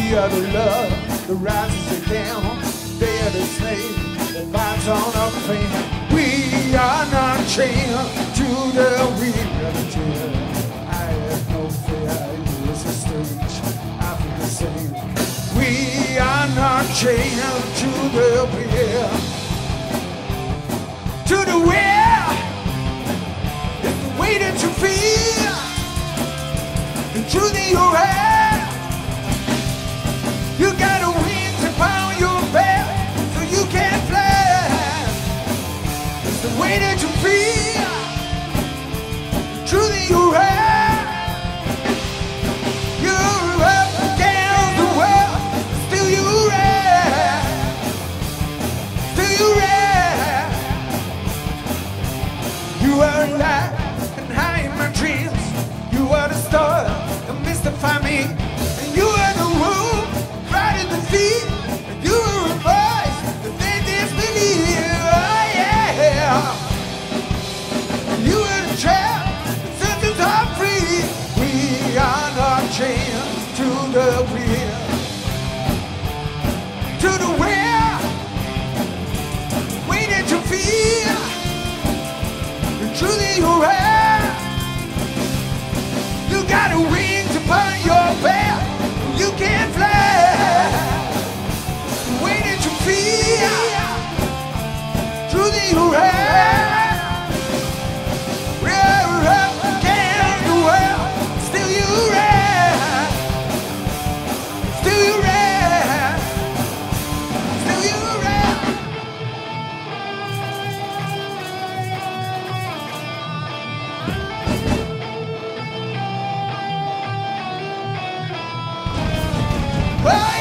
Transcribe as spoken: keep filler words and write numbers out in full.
are the love that rises again. They are the slave that bites on our pain. We are not chained to the reality. I have no fear, use the stage, I feel the same. We are not chained to the real, to the will. It's the way that you feel, the truth in your head. You got a wings upon your back, so you can fly. It's the way that you feel, the truth in your head. You're up against the world, still you rise, still you rise. You are alive and high in my dreams. You are the star that mystify me, and you are the moon right in the feet. And you are a voice that they disbelieve. Oh yeah. You are the trap that sets us all free. We are not chained to the wheel, to the wheel. Way that you feel, the truth in your head. You got a wings upon your back, you can fly. The way that you feel, truth in your head. We're up against the world, still you rise, still you rise, still you rise. Well,